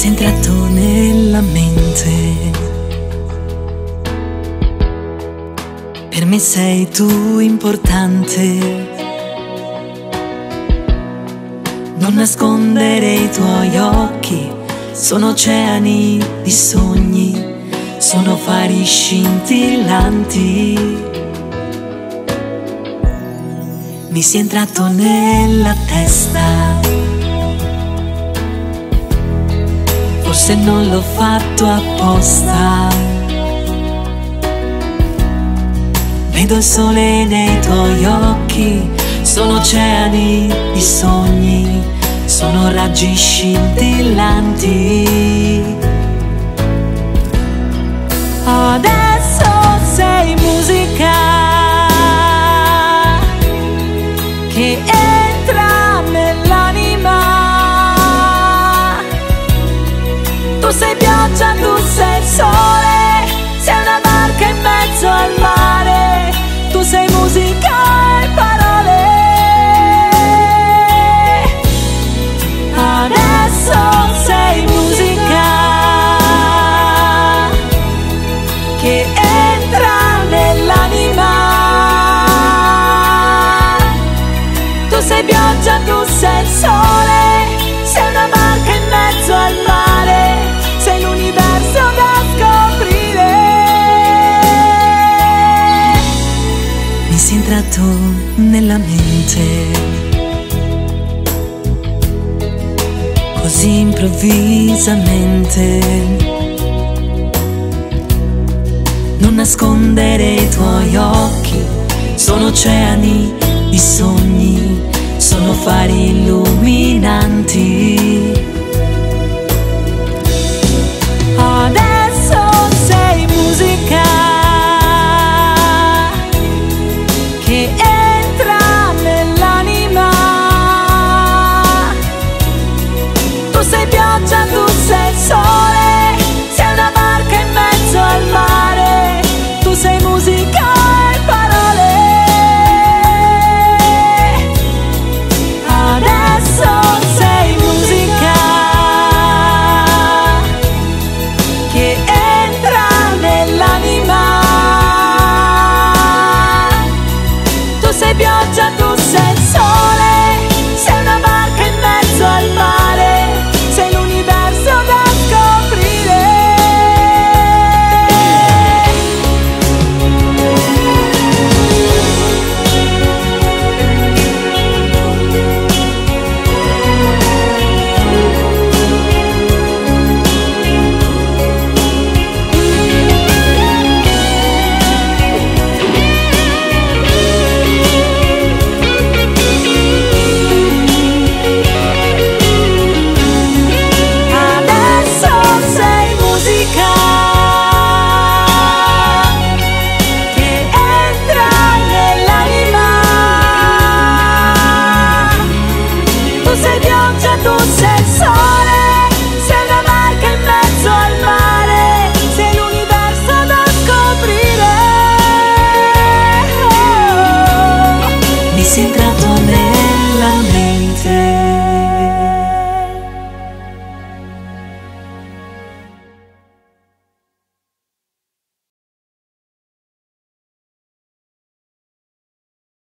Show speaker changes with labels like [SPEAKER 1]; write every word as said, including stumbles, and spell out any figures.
[SPEAKER 1] sei entrato nella mente. Per me sei tu importante. Non nascondere i tuoi occhi, sono oceani di sogni, sono fari scintillanti. Mi sei entrato nella testa, forse non l'ho fatto apposta. Vedo il sole nei tuoi occhi, sono oceani di sogni, sono raggi scintillanti. Adesso sei musica che entra nell'anima. Tu sei pioggia, tu sei sole, sei una barca in mezzo al mare. Tu sei musica e parole. Adesso sei musica che entra nell'anima. Tu sei pioggia, tu sei il sole, sei una barca in mezzo al mare, sei l'universo da scoprire. Mi sei entrato nella mente, così improvvisamente. Non nascondere i tuoi occhi, sono oceani di sogni, sono fari illuminanti.